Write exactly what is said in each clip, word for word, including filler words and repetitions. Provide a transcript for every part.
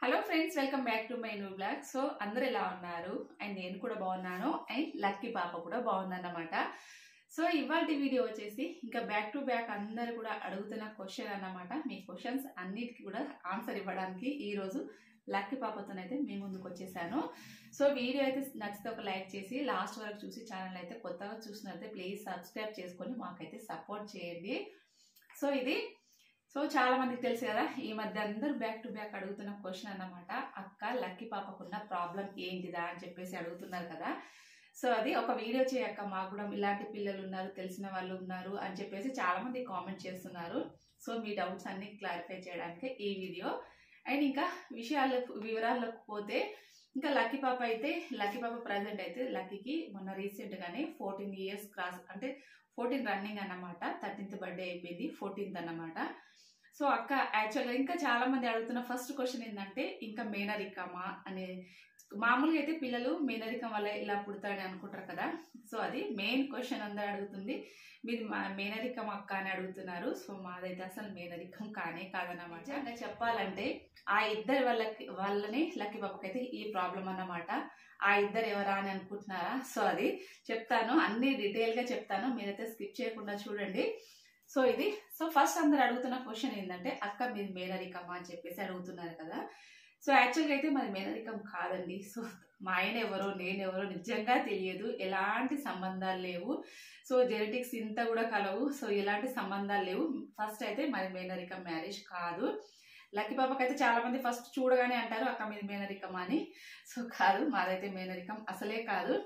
Hello friends, welcome back to my new blog. So అందరు ఎలా ఉన్నారు? అండ్ నేను కూడా బాగున్నాను, అండ్ లక్కీ పాప కూడా బాగుందన్నమాట. సో ఇవాళ వీడియో వచ్చేసి ఇంకా బ్యాక్ టు బ్యాక్ అందరు కూడా అడుగుతున్న క్వశ్చన్ అన్నమాట. మీ క్వశ్చన్స్ అన్నిటికీ కూడా ఆన్సర్ ఇవ్వడానికి ఈరోజు లక్కీ పాపతోనైతే మీ ముందుకు వచ్చేసాను. సో వీడియో అయితే నచ్చితే ఒక లైక్ చేసి లాస్ట్ వరకు చూసి ఛానల్ అయితే కొత్తగా చూసినట్లయితే ప్లీజ్ సబ్స్క్రైబ్ చేసుకొని మాకైతే సపోర్ట్ చేయండి. సో ఇది సో చాలా మందికి తెలుసు కదా, ఈ మధ్య అందరూ బ్యాక్ టు బ్యాక్ అడుగుతున్న క్వశ్చన్ అన్నమాట. అక్క లక్కీ పాపకున్న ప్రాబ్లం ఏంటిదా అని చెప్పేసి అడుగుతున్నారు కదా. సో అది ఒక వీడియో చేయక్క, మాకు కూడా ఇలాంటి పిల్లలు ఉన్నారు, తెలిసిన వాళ్ళు ఉన్నారు అని చెప్పేసి చాలా మంది కామెంట్ చేస్తున్నారు. సో మీ డౌట్స్ అన్ని క్లారిఫై చేయడానికి ఈ వీడియో. అండ్ ఇంకా విషయాలకు వివరాలకు పోతే ఇంకా లక్కీ పాప అయితే లక్కీ పాప ప్రజెంట్ అయితే లక్కీకి మొన్న రీసెంట్గానే ఫోర్టీన్ ఇయర్స్ క్రాస్ అంటే ఫోర్టీన్ రన్నింగ్ అన్నమాట. థర్టీన్త్ బర్త్డే అయిపోయింది, ఫోర్టీన్త్ అన్నమాట. సో అక్క యాక్చువల్గా ఇంకా చాలా మంది అడుగుతున్న ఫస్ట్ క్వశ్చన్ ఏంటంటే ఇంకా మేనరికమా అనే. మామూలుగా అయితే పిల్లలు మేనరికం వల్ల ఇలా పుడతారని అనుకుంటారు కదా. సో అది మెయిన్ క్వశ్చన్ అందరూ అడుగుతుంది, మీది మా మేనరికం అక్క అని అడుగుతున్నారు. సో మాదైతే అసలు మేనరికం కానే కాదన్నమాట. అంటే చెప్పాలంటే ఆ ఇద్దరి వాళ్ళకి వాళ్ళని లక్కీ పాపకైతే ఈ ప్రాబ్లం అన్నమాట. ఆ ఇద్దరు ఎవరా అని అనుకుంటున్నారా? సో అది చెప్తాను, అన్ని డీటెయిల్గా చెప్తాను, మీరైతే స్కిప్ చేయకుండా చూడండి. సో ఇది సో ఫస్ట్ అందరు అడుగుతున్న క్వశ్చన్ ఏంటంటే అక్క మీది మేనరికమా అని చెప్పేసి అడుగుతున్నారు కదా. సో యాక్చువల్గా అయితే మాది మేనరికం కాదండి. సో మా ఆయన ఎవరో నేను ఎవరో నిజంగా తెలియదు, ఎలాంటి సంబంధాలు లేవు. సో జెనెటిక్స్ ఇంత కూడా కలవు. సో ఎలాంటి సంబంధాలు లేవు. ఫస్ట్ అయితే మాది మేనరికం మ్యారేజ్ కాదు. లక్కీ పాపకైతే చాలా మంది ఫస్ట్ చూడగానే అంటారు అక్క మీది మేనరికం అని. సో కాదు, మాదైతే మేనరికం అసలే కాదు.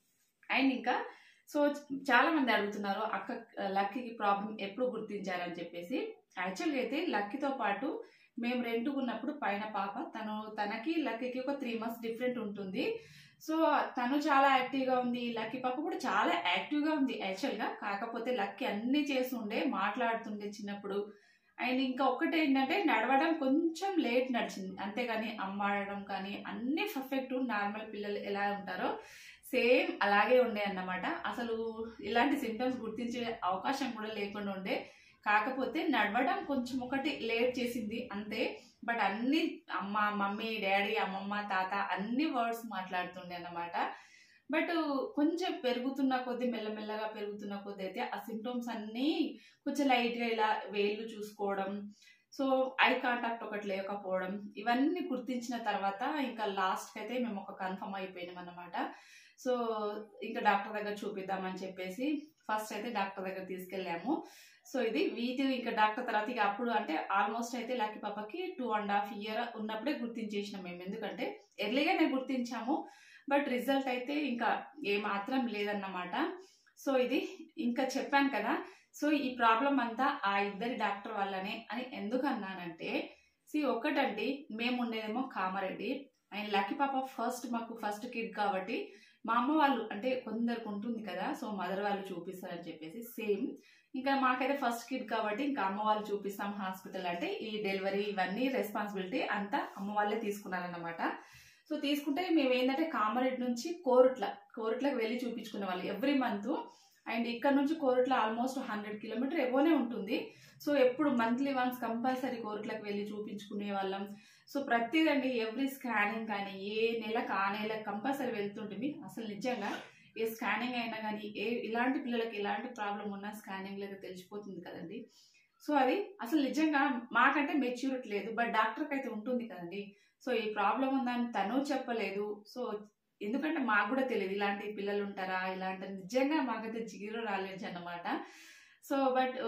అండ్ ఇంకా సో చాలా మంది అడుగుతున్నారు అక్క లక్కీకి ప్రాబ్లం ఎప్పుడు గుర్తించారని చెప్పేసి. యాక్చువల్గా అయితే లక్కీతో పాటు మేము రెంట్కున్నప్పుడు పైన పాప తను తనకి లక్కీకి ఒక త్రీ మంత్స్ డిఫరెంట్ ఉంటుంది. సో తను చాలా యాక్టివ్గా ఉంది, లక్కీ పాప కూడా చాలా యాక్టివ్గా ఉంది యాక్చువల్గా. కాకపోతే లక్కీ అన్నీ చేస్తుండే, మాట్లాడుతుండే చిన్నప్పుడు. అండ్ ఇంకా ఒక్కటి ఏంటంటే నడవడం కొంచెం లేట్ నడిచింది, అంతేగాని అమ్మాడడం కానీ అన్ని పర్ఫెక్ట్ నార్మల్ పిల్లలు ఎలా ఉంటారో సేమ్ అలాగే ఉండే అన్నమాట. అసలు ఇలాంటి సిమ్టమ్స్ గుర్తించే అవకాశం కూడా లేకుండా ఉండే. కాకపోతే నడవడం కొంచెం ఒకటి లేట్ చేసింది అంతే. బట్ అన్ని అమ్మ మమ్మీ డాడీ అమ్మమ్మ తాత అన్ని వర్డ్స్ మాట్లాడుతుండే అన్నమాట. బట్ కొంచెం పెరుగుతున్న కొద్దీ మెల్లమెల్లగా పెరుగుతున్న కొద్దీ అయితే ఆ సిమ్టమ్స్ అన్నీ కొంచెం లైట్గా ఇలా వేళ్ళు చూసుకోవడం, సో ఐ కాంటాక్ట్ ఒకటి లేకపోవడం, ఇవన్నీ గుర్తించిన తర్వాత ఇంకా లాస్ట్కి అయితే మేము ఒక కన్ఫర్మ్ అయిపోయినాం అన్నమాట. సో ఇంకా డాక్టర్ దగ్గర చూపిద్దామని చెప్పేసి ఫస్ట్ అయితే డాక్టర్ దగ్గర తీసుకెళ్ళాము. సో ఇది వీటి ఇంకా డాక్టర్ తర్వాత ఇక అప్పుడు అంటే ఆల్మోస్ట్ అయితే లక్కీ పాపకి టూ అండ్ హాఫ్ ఇయర్ ఉన్నప్పుడే గుర్తించేసినాం మేము. ఎందుకంటే ఎర్లీగానే గుర్తించాము, బట్ రిజల్ట్ అయితే ఇంకా ఏమాత్రం లేదన్నమాట. సో ఇది ఇంకా చెప్పాను కదా. సో ఈ ప్రాబ్లం అంతా ఆ ఇద్దరి డాక్టర్ వల్లనే అని ఎందుకు అన్నానంటే, సి ఒక్కటండి మేము ఉండేదేమో కామారెడ్డి. అండ్ లక్కీ పాప ఫస్ట్ మాకు ఫస్ట్ కిడ్ కాబట్టి మా అమ్మ వాళ్ళు అంటే కొందరికి ఉంటుంది కదా, సో మదర్ వాళ్ళు చూపిస్తారని చెప్పేసి సేమ్ ఇంకా మాకైతే ఫస్ట్ కిడ్ కాబట్టి ఇంకా అమ్మ వాళ్ళు చూపిస్తాం హాస్పిటల్ అంటే ఈ డెలివరీ ఇవన్నీ రెస్పాన్సిబిలిటీ అంతా అమ్మ వాళ్ళే తీసుకున్నారన్నమాట. సో తీసుకుంటే మేము ఏంటంటే కామారెడ్డి నుంచి కోరుట్ల కోరుట్లకు వెళ్ళి చూపించుకునే వాళ్ళు ఎవ్రీ మంత్. అండ్ ఇక్కడ నుంచి కోరుట్ల ఆల్మోస్ట్ హండ్రెడ్ కిలోమీటర్ ఎవోనే ఉంటుంది. సో ఎప్పుడు మంత్లీ వన్స్ కంపల్సరీ కోరుట్లకు వెళ్ళి చూపించుకునే వాళ్ళం. సో ప్రతిదండి ఎవ్రీ స్కానింగ్ కానీ ఏ నెలకు ఆ నెలకు కంపల్సరీ వెళ్తుంటుంది. అసలు నిజంగా ఏ స్కానింగ్ అయినా కానీ ఏ ఇలాంటి పిల్లలకి ఎలాంటి ప్రాబ్లం ఉన్నా స్కానింగ్ లేదా తెలిసిపోతుంది కదండి. సో అది అసలు నిజంగా మాకంటే మెచ్యూరిటీ లేదు, బట్ డాక్టర్కి అయితే ఉంటుంది కదండి. సో ఈ ప్రాబ్లం ఉందని తను చెప్పలేదు. సో ఎందుకంటే మాకు కూడా తెలియదు ఇలాంటి పిల్లలు ఉంటారా, ఇలాంటి నిజంగా మాకైతే జీరో నాలెడ్జ్ అన్నమాట. సో బట్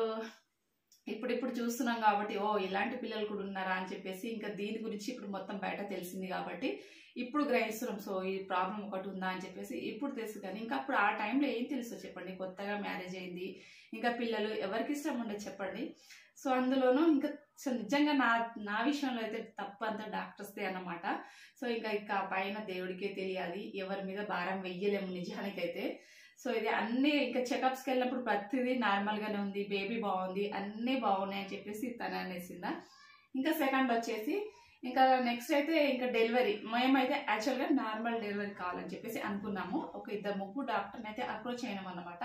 ఇప్పుడు ఇప్పుడు చూస్తున్నాం కాబట్టి ఓ ఇలాంటి పిల్లలు కూడా ఉన్నారా అని చెప్పేసి ఇంకా దీని గురించి ఇప్పుడు మొత్తం బయట తెలిసింది కాబట్టి ఇప్పుడు గ్రహిస్తున్నాం. సో ఈ ప్రాబ్లం ఒకటి ఉందా అని చెప్పేసి ఇప్పుడు తెలుసు. కానీ ఇంకా అప్పుడు ఆ టైంలో ఏం తెలుసో చెప్పండి, కొత్తగా మ్యారేజ్ అయింది, ఇంకా పిల్లలు ఎవరికి ఇష్టం ఉండదు చెప్పండి. సో అందులోనూ ఇంకా సో నిజంగా నా నా విషయంలో అయితే తప్పు అంతా డాక్టర్స్దే అన్నమాట. సో ఇంకా ఇంకా పైన దేవుడికే తెలియాలి, ఎవరి మీద భారం వెయ్యలేము నిజానికైతే. సో ఇది అన్ని ఇంకా చెకప్స్కి వెళ్ళినప్పుడు ప్రతిదీ నార్మల్గానే ఉంది, బేబీ బాగుంది, అన్నీ బాగున్నాయి అని చెప్పేసి తను అనేసిందా. ఇంకా సెకండ్ వచ్చేసి ఇంకా నెక్స్ట్ అయితే ఇంకా డెలివరీ మేమైతే యాక్చువల్గా నార్మల్ డెలివరీ కావాలని చెప్పేసి అనుకున్నాము. ఒక ఇద్దరు ముగ్గురు డాక్టర్ని అయితే అప్రోచ్ అయినాం అన్నమాట.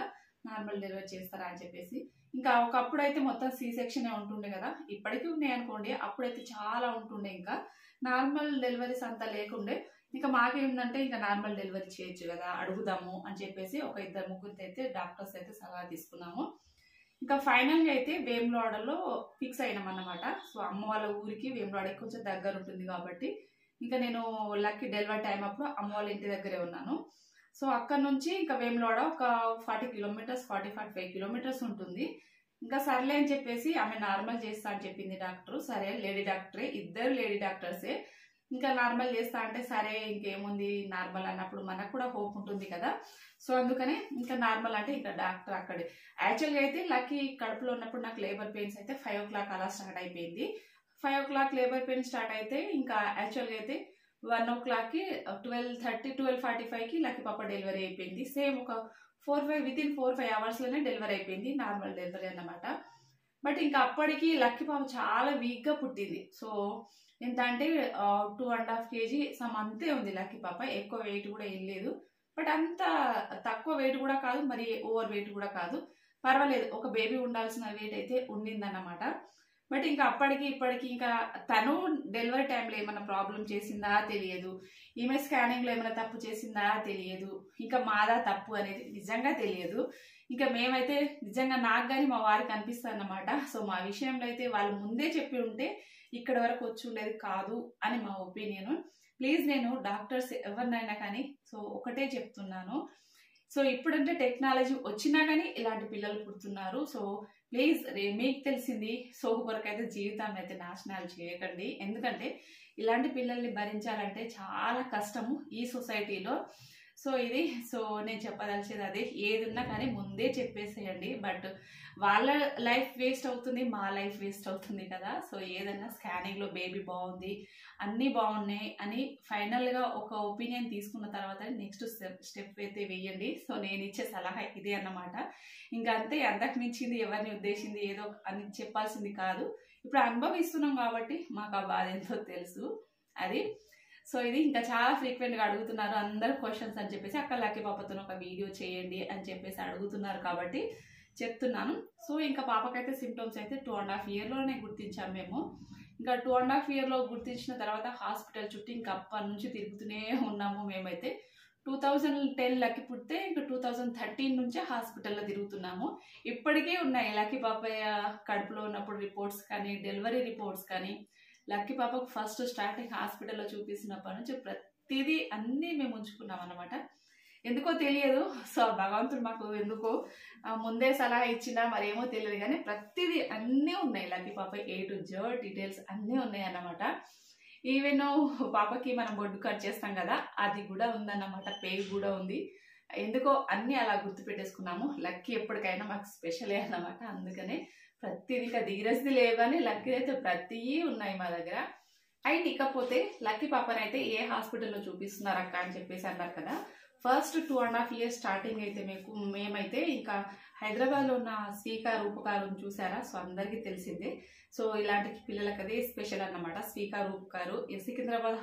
నార్మల్ డెలివరీ చేస్తారా అని చెప్పేసి. ఇంకా ఒకప్పుడు అయితే మొత్తం సి సెక్షన్ ఉంటుండే కదా, ఇప్పటికీ ఉన్నాయి అనుకోండి, అప్పుడైతే చాలా ఉంటుండే. ఇంకా నార్మల్ డెలివరీస్ అంతా లేకుండే. ఇంకా మాకేందంటే ఇంకా నార్మల్ డెలివరీ చేయొచ్చు కదా, అడుగుదాము అని చెప్పేసి ఒక ఇద్దరు ముగ్గురితో అయితే డాక్టర్స్ అయితే సలహా తీసుకున్నాము. ఇంకా ఫైనల్గా అయితే వేములవాడలో ఫిక్స్ అయినాం అన్నమాట. సో అమ్మ వాళ్ళ ఊరికి వేములవాడకి కొంచెం దగ్గర ఉంటుంది కాబట్టి ఇంకా నేను లక్కీ డెలివరీ టైం అప్పుడు అమ్మ వాళ్ళ ఇంటి దగ్గరే ఉన్నాను. సో అక్కడ నుంచి ఇంకా వేములవాడ ఒక forty kilometres forty forty five kilometres ఉంటుంది. ఇంకా సర్లే అని చెప్పేసి ఆమె నార్మల్ చేస్తా అని చెప్పింది డాక్టర్. సరే, లేడీ డాక్టరే, ఇద్దరు లేడీ డాక్టర్సే. ఇంకా నార్మల్ చేస్తా అంటే సరే ఇంకేముంది నార్మల్ అన్నప్పుడు మనకు కూడా హోప్ ఉంటుంది కదా. సో అందుకనే ఇంకా నార్మల్ అంటే ఇంకా డాక్టర్ అక్కడే. యాక్చువల్గా అయితే లక్కీ కడుపులో ఉన్నప్పుడు నాకు లేబర్ పెయిన్స్ అయితే ఫైవ్ ఓ క్లాక్ అలా స్టార్ట్ అయిపోయింది. Five o'clock labour pain start అయితే ఇంకా యాక్చువల్గా అయితే వన్ ఓ క్లాక్కి ట్వెల్వ్ థర్టీ ట్వెల్వ్ ఫార్టీ ఫైవ్కి లక్కీ పాప డెలివరీ అయిపోయింది. సేమ్ ఒక four five within four five అవర్స్లోనే డెలివరీ అయిపోయింది, నార్మల్ డెలివరీ అన్నమాట. బట్ ఇంకా అప్పటికి లక్కీ పాప చాలా వీక్గా పుట్టింది. సో ఎంత అంటే two and half KG some అంతే ఉంది లక్కీ పాప. ఎక్కువ వెయిట్ కూడా ఏం లేదు, బట్ అంత తక్కువ వెయిట్ కూడా కాదు, మరి ఓవర్ వెయిట్ కూడా కాదు, పర్వాలేదు. ఒక బేబీ ఉండాల్సిన వెయిట్ అయితే ఉండిందన్నమాట. బట్ ఇంకా అప్పటికి ఇప్పటికి ఇంకా తను డెలివరీ టైంలో ఏమైనా ప్రాబ్లం చేసిందా తెలియదు, ఈమె స్కానింగ్లో ఏమైనా తప్పు చేసిందా తెలియదు, ఇంకా మాదా తప్పు అనేది నిజంగా తెలియదు. ఇంకా మేమైతే నిజంగా నాకు కానీ మా వారికి అనిపిస్తుంది అన్నమాట. సో మా విషయంలో అయితే వాళ్ళు ముందే చెప్పి ఉంటే ఇక్కడ వరకు వచ్చి ఉండేది కాదు అని మా ఒపీనియన్. ప్లీజ్ నేను డాక్టర్స్ ఎవరినైనా కానీ సో ఒకటే చెప్తున్నాను, సో ఇప్పుడంటే టెక్నాలజీ వచ్చినా కానీ ఇలాంటి పిల్లలు పుడుతున్నారు. సో ప్లీజ్ మీకు తెలిసింది సో వరకు అయితే జీవితాన్ని అయితే నాశనాలు చేయకండి. ఎందుకంటే ఇలాంటి పిల్లల్ని భరించాలంటే చాలా కష్టము ఈ సొసైటీలో. సో ఇది సో నేను చెప్పదలిచేది అదే, ఏది ఉన్నా కానీ ముందే చెప్పేసేయండి. బట్ వాళ్ళ లైఫ్ వేస్ట్ అవుతుంది, మా లైఫ్ వేస్ట్ అవుతుంది కదా. సో ఏదన్నా స్కానింగ్లో బేబీ బాగుంది, అన్నీ బాగున్నాయి అని ఫైనల్గా ఒక ఒపీనియన్ తీసుకున్న తర్వాత నెక్స్ట్ స్టెప్ స్టెప్ అయితే వేయండి. సో నేను ఇచ్చే సలహా ఇదే అన్నమాట. ఇంకా అంతే, అంతకు మించింది ఎవరిని ఉద్దేశించింది ఏదో అని చెప్పాల్సింది కాదు. ఇప్పుడు అనుభవిస్తున్నాం కాబట్టి మాకు ఆ బాధ ఎంతో తెలుసు అది. సో ఇది ఇంకా చాలా ఫ్రీక్వెంట్గా అడుగుతున్నారు అందరు క్వశ్చన్స్ అని చెప్పేసి, అక్క లక్కీ పాపతో ఒక వీడియో చేయండి అని చెప్పేసి అడుగుతున్నారు కాబట్టి చెప్తున్నాను. సో ఇంకా పాపకైతే సిమ్టమ్స్ అయితే టూ అండ్ హాఫ్ ఇయర్లోనే గుర్తించాము మేము. ఇంకా టూ అండ్ హాఫ్ ఇయర్లో గుర్తించిన తర్వాత హాస్పిటల్ చుట్టూ ఇంకా అప్పటి నుంచి తిరుగుతూనే ఉన్నాము మేమైతే. టూ థౌజండ్ టెన్ లక్కీ పుడితే ఇంకా టూ థౌజండ్ థర్టీన్ నుంచే హాస్పిటల్లో తిరుగుతున్నాము. ఇప్పటికే ఉన్నాయి లక్కీ పాపయ్య కడుపులో ఉన్నప్పుడు రిపోర్ట్స్ కానీ, డెలివరీ రిపోర్ట్స్ కానీ, లక్కీ పాపకు ఫస్ట్ స్టార్టింగ్ హాస్పిటల్లో చూపిస్తున్నప్పటి నుంచి ప్రతిదీ అన్నీ మేము ఉంచుకున్నాం అన్నమాట. ఎందుకో తెలియదు, సో భగవంతుడు మాకు ఎందుకో ముందే సలహా ఇచ్చినా మరేమో తెలియదు కానీ ప్రతిదీ అన్నీ ఉన్నాయి లక్కీ పాప, ఏ టు జెడ్ డీటెయిల్స్ అన్నీ ఉన్నాయి అన్నమాట. ఈవెన్ పాపకి మనం బొడ్డు కట్ చేస్తాం కదా, అది కూడా ఉందన్నమాట, పేరు కూడా ఉంది. ఎందుకో అన్నీ అలా గుర్తు పెట్టేసుకున్నాము. లక్కీ ఎప్పటికైనా మాకు స్పెషలే అన్నమాట. అందుకనే ప్రతిదీ ఇంకా ధీరస్ది లేవు కానీ లక్కీ అయితే ప్రతి ఉన్నాయి మా దగ్గర. అండ్ ఇకపోతే లక్కీ పాపనైతే ఏ హాస్పిటల్లో చూపిస్తున్నారు అక్క అని చెప్పేసి అన్నారు కదా. First two and half years starting అయితే మీకు మేమైతే ఇంకా హైదరాబాద్లో ఉన్న స్వీకార్ ఉపకారం చూసారా, సో అందరికీ తెలిసిందే. సో ఇలాంటి పిల్లలకి అదే స్పెషల్ అన్నమాట. స్వీకార్ ఉపకారు సికింద్రాబాద్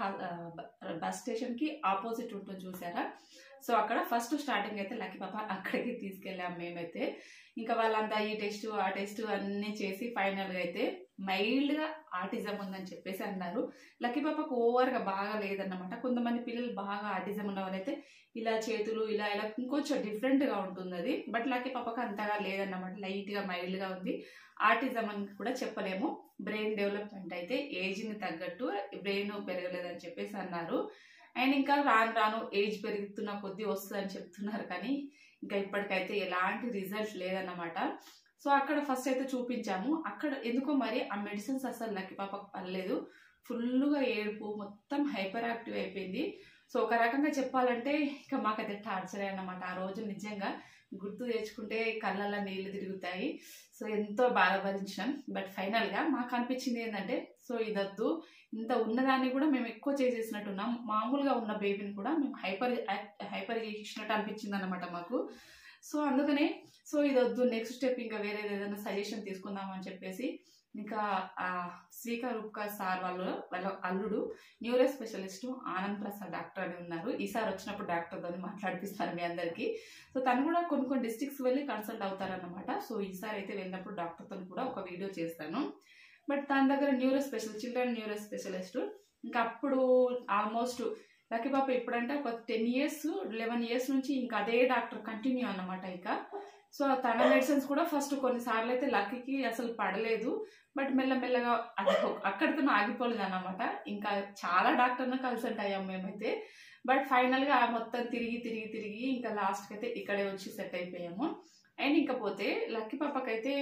బస్ స్టేషన్కి ఆపోజిట్ ఉంటుంది చూసారా. సో అక్కడ ఫస్ట్ స్టార్టింగ్ అయితే లక్కీ పాప అక్కడికి తీసుకెళ్ళాము మేమైతే. ఇంకా వాళ్ళంతా ఈ టెస్ట్ ఆ టెస్ట్ అన్నీ చేసి ఫైనల్గా అయితే మైల్డ్గా ఆటిజం ఉందని చెప్పేసి అన్నారు. లక్కీ పాపకు ఓవర్గా బాగా లేదన్నమాట. కొంతమంది పిల్లలు బాగా ఆటిజం ఉన్న వాళ్ళైతే ఇలా చేతులు ఇలా ఇలా ఇంకొంచెం డిఫరెంట్గా ఉంటుంది అది. బట్ లక్కీ పాపకు అంతగా లేదన్నమాట, లైట్గా మైల్డ్గా ఉంది. ఆటిజం అని కూడా చెప్పలేము. బ్రెయిన్ డెవలప్మెంట్ అయితే ఏజ్ని తగ్గట్టు బ్రెయిన్ పెరగలేదని చెప్పేసి అన్నారు. అండ్ ఇంకా రాను రాను ఏజ్ పెరుగుతున్న కొద్దీ వస్తుందని చెప్తున్నారు కానీ ఇంకా ఇప్పటికైతే ఎలాంటి రిజల్ట్ లేదన్నమాట. సో అక్కడ ఫస్ట్ అయితే చూపించాము. అక్కడ ఎందుకో మరి ఆ మెడిసిన్స్ అసలు లక్కీ పాపకు పర్లేదు, ఫుల్గా ఏడుపు, మొత్తం హైపర్ యాక్టివ్ అయిపోయింది. సో ఒక రకంగా చెప్పాలంటే ఇంకా మాకైతే టార్చర్ అన్నమాట. ఆ రోజు నిజంగా గుర్తు తెచ్చుకుంటే కళ్ళల్లో నీళ్లు తిరుగుతాయి. సో ఎంతో బాధ భరించాం. బట్ ఫైనల్గా మాకు అనిపించింది ఏంటంటే, సో ఇదొద్దు, ఇంత ఉన్నదాన్ని కూడా మేము ఎక్కువ చేసేసినట్టున్నాం, మామూలుగా ఉన్న బేబీని కూడా మేము హైపర్ హైపర్ చేసినట్టు అనిపించింది అనమాట మాకు. సో అందుకనే సో ఇదొద్దు, నెక్స్ట్ స్టెప్ ఇంకా వేరేది ఏదైనా సజెషన్ తీసుకుందాం అని చెప్పేసి ఇంకా శ్రీకర్ ఉపకార్ సార్ వాళ్ళు వాళ్ళ అల్లుడు neuro specialist Anand Prasad doctor అని ఉన్నారు. ఈసారి వచ్చినప్పుడు డాక్టర్తో మాట్లాడిపిస్తాను మీ అందరికీ. సో తను కూడా కొన్ని కొన్ని డిస్ట్రిక్ట్స్ వెళ్ళి కన్సల్ట్ అవుతారన్నమాట. సో ఈసారి అయితే వెళ్ళినప్పుడు డాక్టర్తో కూడా ఒక వీడియో చేస్తాను. బట్ తన దగ్గర neuro special children neuro specialist ఇంకా అప్పుడు ఆల్మోస్ట్ లక్కీ పాప ఇప్పుడంటే ఒక టెన్ ఇయర్స్ లెవెన్ ఇయర్స్ నుంచి ఇంకా అదే డాక్టర్ కంటిన్యూ అన్నమాట. ఇక సో తన మెడిసిన్స్ కూడా ఫస్ట్ కొన్నిసార్లు అయితే లక్కీకి అసలు పడలేదు. బట్ మెల్లమెల్లగా అది అక్కడితో ఆగిపోలేదు అన్నమాట. ఇంకా చాలా డాక్టర్ను కన్సల్ట్ అయ్యాం మేమైతే. బట్ ఫైనల్గా మొత్తం తిరిగి తిరిగి తిరిగి ఇంకా లాస్ట్కి అయితే ఇక్కడే వచ్చి సెట్ అయిపోయాము. అండ్ ఇంకా పోతే లక్కీ పాపకైతే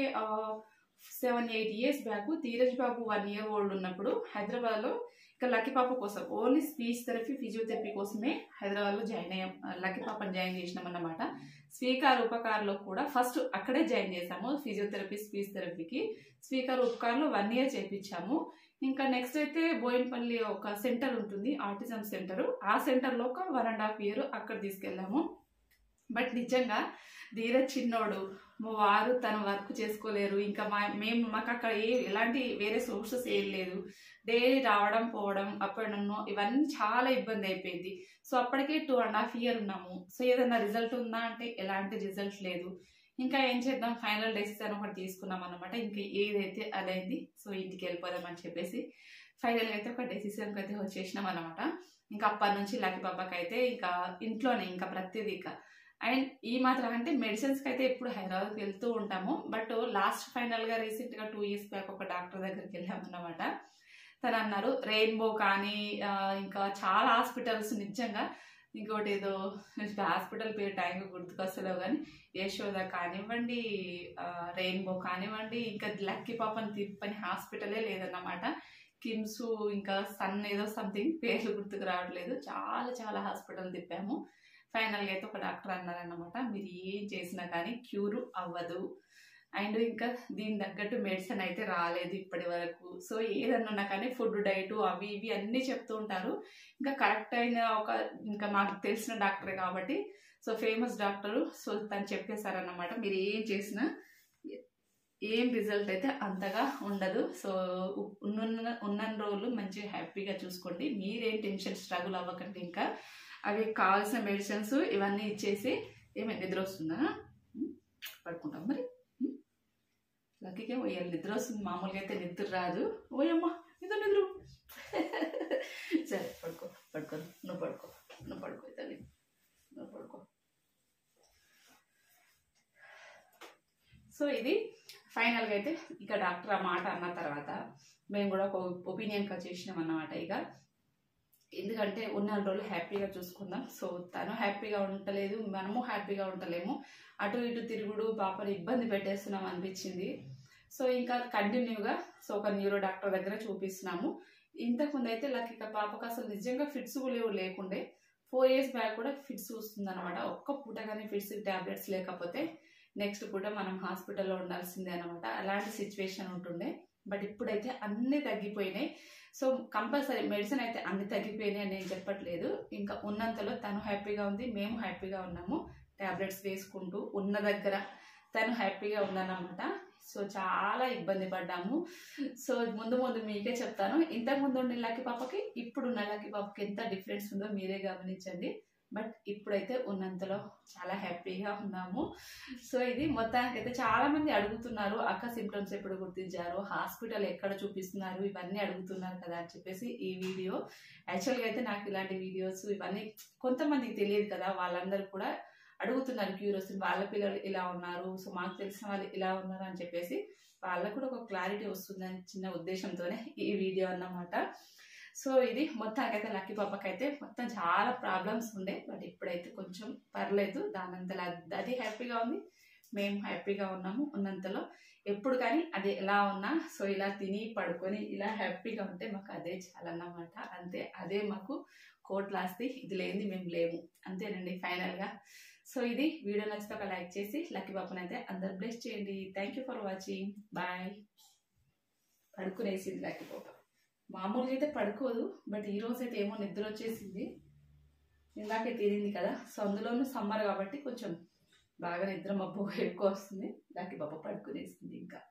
seven eight years back Dheeraj బాబు వన్ ఇయర్ ఓల్డ్ ఉన్నప్పుడు హైదరాబాద్లో ఇంకా లక్కీ పాప కోసం ఓన్లీ స్పీచ్ థెరపీ ఫిజియోథెరపీ కోసమే హైదరాబాద్లో జాయిన్ అయ్యాం. లక్కీ పాపని జాయిన్ చేసినాం అన్నమాట. స్పీకర్ ఉపకార్లో కూడా ఫస్ట్ అక్కడే జాయిన్ చేసాము ఫిజియోథెరపీ స్పీచ్ థెరపీకి. స్పీకర్ ఉపకార్లో వన్ ఇయర్ చేయించాము. ఇంకా నెక్స్ట్ అయితే బోయినపల్లి ఒక సెంటర్ ఉంటుంది ఆటిజం సెంటర్. ఆ సెంటర్లో ఒక వన్ అండ్ హాఫ్ ఇయర్ అక్కడ తీసుకెళ్ళాము. బట్ నిజంగా ధీరజ్ చిన్నోడు, మా వారు తన వర్క్ చేసుకోలేరు. ఇంకా మా మేము మాకు అక్కడ ఏ ఎలాంటి వేరే సోర్సెస్ ఏం లేదు. డైలీ రావడం పోవడం అప్ అండ్ డౌన్ ఇవన్నీ చాలా ఇబ్బంది అయిపోయింది. సో అప్పటికే టూ అండ్ హాఫ్ ఇయర్ ఉన్నాము. సో ఏదైనా రిజల్ట్ ఉందా అంటే ఎలాంటి రిజల్ట్ లేదు. ఇంకా ఏం చేద్దాం, ఫైనల్ డెసిషన్ ఒకటి తీసుకున్నాం అనమాట. ఇంకా ఏదైతే అదైంది, సో ఇంటికి వెళ్ళిపోదాం అని చెప్పేసి ఫైనల్ అయితే ఒక డెసిషన్కి అయితే వచ్చేసినాం అనమాట. ఇంకా అప్పటి నుంచి లక్కీ పాపకి అయితే ఇంకా ఇంట్లోనే ఇంకా ప్రతిదీ ఇక. అండ్ ఈ మాత్రం అంటే మెడిసిన్స్కి అయితే ఎప్పుడు హైదరాబాద్కి వెళ్తూ ఉంటాము. బట్ లాస్ట్ ఫైనల్గా రీసెంట్గా టూ ఇయర్స్ బ్యాక్ ఒక డాక్టర్ దగ్గరికి వెళ్ళామన్నమాట. తను అన్నారు రెయిన్బో కానీ ఇంకా చాలా హాస్పిటల్స్ నిజంగా ఇంకోటి ఏదో హాస్పిటల్ పేరు టైంకి గుర్తుకొస్తలేవు కానీ యశోద కానివ్వండి, రెయిన్బో కానివ్వండి, ఇంకా లక్కీ పాపని తిప్పని హాస్పిటలే లేదన్నమాట. కిమ్స్ ఇంకా సన్ ఏదో సంథింగ్ పేర్లు గుర్తుకు రావట్లేదు. చాలా చాలా హాస్పిటల్ తిప్పాము. ఫైనల్గా అయితే ఒక డాక్టర్ అన్నారన్నమాట, మీరు ఏం చేసినా కానీ క్యూర్ అవ్వదు. అండ్ ఇంకా దీని తగ్గట్టు మెడిసిన్ అయితే రాలేదు ఇప్పటి వరకు. సో ఏదన్నా కానీ ఫుడ్ డైట్ అవి ఇవి అన్నీ చెప్తూ ఉంటారు. ఇంకా కరెక్ట్ అయిన ఒక ఇంకా మాకు తెలిసిన డాక్టరే కాబట్టి సో ఫేమస్ డాక్టరు. సో తను చెప్పేశారన్నమాట, మీరు ఏం చేసినా ఏం రిజల్ట్ అయితే అంతగా ఉండదు. సో ఉన్న ఉన్న రోజులు మంచిగా హ్యాపీగా చూసుకోండి. మీరేం టెన్షన్ స్ట్రగుల్ అవ్వకండి. ఇంకా అవి కావాల్సిన మెడిసిన్స్ ఇవన్నీ ఇచ్చేసి ఏమైనా నిద్ర వస్తుందా పడుకుంటాం. మరి లక్కీకే ఓయాలి నిద్ర వస్తుంది. మామూలుగా అయితే నిద్ర రాదు. ఓయమ్మా నిద్ర నిద్ర సరే పడుకో పడుకో నువ్వు పడుకో నువ్వు పడుకో తల్లి నువ్వు పడుకో. సో ఇది ఫైనల్గా అయితే ఇక డాక్టర్ ఆ మాట అన్న తర్వాత మేము కూడా ఒక ఒపీనియన్గా చేసినాం అన్నమాట. ఇక ఎందుకంటే ఉన్న రోజులు హ్యాపీగా చూసుకుందాం. సో తను హ్యాపీగా ఉండలేదు, మనము హ్యాపీగా ఉండలేము. అటు ఇటు తిరుగుడు పాపని ఇబ్బంది పెట్టేస్తున్నాం అనిపించింది. సో ఇంకా కంటిన్యూగా సో ఒక న్యూరో డాక్టర్ దగ్గర చూపిస్తున్నాము. ఇంతకుముందు అయితే లక్కీ పాపకు అసలు నిజంగా ఫిట్స్ లేవు లేకుండే. ఫోర్ ఇయర్స్ బ్యాక్ కూడా ఫిట్స్ వస్తుంది అనమాట. ఒక్క పూట కానీ ఫిట్స్ ట్యాబ్లెట్స్ లేకపోతే నెక్స్ట్ పూట మనం హాస్పిటల్లో ఉండాల్సిందే అనమాట. అలాంటి సిచ్యువేషన్ ఉంటుండే. బట్ ఇప్పుడైతే అన్నీ తగ్గిపోయినాయి. సో కంపల్సరీ మెడిసిన్ అయితే అన్ని తగ్గిపోయినాయి అని నేను చెప్పట్లేదు. ఇంకా ఉన్నంతలో తను హ్యాపీగా ఉంది, మేము హ్యాపీగా ఉన్నాము. ట్యాబ్లెట్స్ వేసుకుంటూ ఉన్న దగ్గర తను హ్యాపీగా ఉందన్నమాట. సో చాలా ఇబ్బంది పడ్డాము. సో ముందు ముందు మీకే చెప్తాను, ఇంతకుముందు ఉన్న లక్కీ పాపకి ఇప్పుడున్న లక్కీ పాపకి ఎంత డిఫరెన్స్ ఉందో మీరే గమనించండి. బట్ ఇప్పుడైతే ఉన్నంతలో చాలా హ్యాపీగా ఉన్నాము. సో ఇది మొత్తానికైతే చాలా మంది అడుగుతున్నారు, అక్క సిమ్టమ్స్ ఎప్పుడు గుర్తించారు, హాస్పిటల్ ఎక్కడ చూపిస్తున్నారు, ఇవన్నీ అడుగుతున్నారు కదా అని చెప్పేసి ఈ వీడియో. యాక్చువల్గా అయితే నాకు ఇలాంటి వీడియోస్ ఇవన్నీ కొంతమందికి తెలియదు కదా, వాళ్ళందరూ కూడా అడుగుతున్నారు క్యూరియస్, వాళ్ళ పిల్లలు ఇలా ఉన్నారు, సో మాకు తెలిసిన వాళ్ళు ఇలా ఉన్నారు అని చెప్పేసి వాళ్ళకు కూడా ఒక క్లారిటీ వస్తుందని చిన్న ఉద్దేశంతోనే ఈ వీడియో అన్నమాట. సో ఇది మొత్తానికైతే లక్కీ పాపకైతే మొత్తం చాలా ప్రాబ్లమ్స్ ఉండే, బట్ ఇప్పుడైతే కొంచెం పర్లేదు. దానంతలో అది హ్యాపీగా ఉంది, మేము హ్యాపీగా ఉన్నాము ఉన్నంతలో. ఎప్పుడు కానీ అది ఎలా ఉన్నా సో ఇలా తిని పడుకొని ఇలా హ్యాపీగా ఉంటే మాకు అదే చాలన్నమాట. అంతే, అదే మాకు కోట్లాస్తి. ఇది లేనిది మేము లేము. అంతేనండి ఫైనల్గా. సో ఇది వీడియో నచ్చితే ఒక లైక్ చేసి లక్కీ పాపని అయితే అందరు బ్లెస్ చేయండి. Thank you for watching. Bye. పడుకునేసింది లక్కీ పాప. మామూలుగా అయితే పడుకోదు, బట్ ఈరోజు అయితే ఏమో నిద్ర వచ్చేసింది. ఇందాకే తిరిగింది కదా, సో అందులోనూ సమ్మర్ కాబట్టి కొంచెం బాగా నిద్ర మబ్బు ఎక్కువ వస్తుంది. లక్కీ పాప పడుకునేసింది ఇంకా.